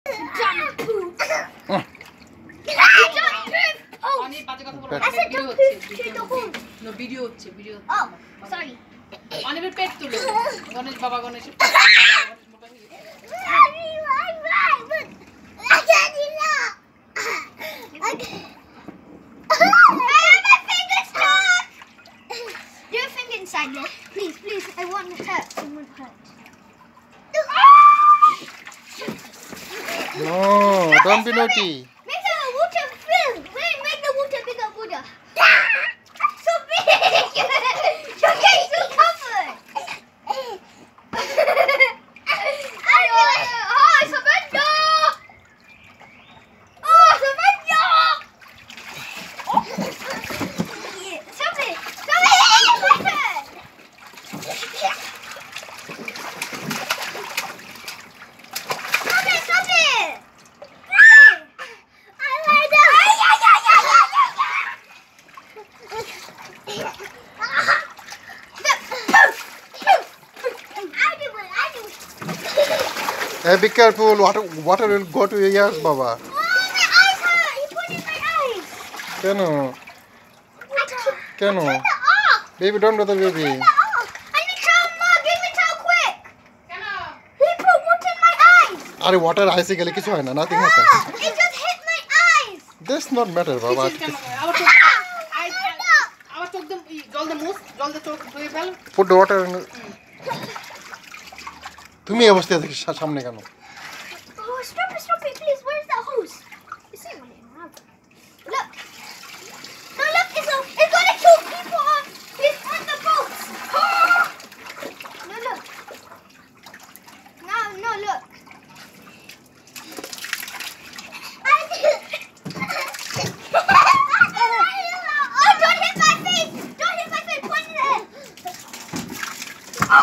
Don't poop. Oh. You don't poop. Oh. I said don't poop to the hole. No video হচ্ছে video Oh, sorry. অনিবের পেট তুলো গণেশ বাবা গণেশের Do your finger inside there. Please, please. I want to hurt. I want to hurt. No, don't be naughty. Make the water fill. Wait, make the water bigger, Buddha. So big. You're getting so covered. Oh, Samantha. Oh, Samantha. Stop it. Stop it. Stop it. I like that. Hey, be careful. Water will go to your ears, Baba. Oh, my eyes hurt. He put in my eyes. Keno? Keno? Turn that off. Baby, don't do the baby. Turn that off. I need towel, Mom. Give me towel quick. কেন He put water in my eyes. Are water ice gele kichu hoy na, nothing happens. It just hit my eyes. This not matter, Baba. আবার চোখ জল দে মুখ জল দে চোখ ধুয়ে ফেল Put the water in. তুমি এই অবস্থায় দেখি সামনে কেন? Oh, stop it, please. Where's that hose? It's in my mouth. Look. No, look. It's gonna kill people on the boats. No, look. No, look. Oh, don't hit my face. Don't hit my face. Point it in. Oh.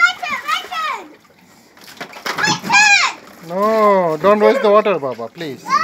No, don't waste the water, Baba, please.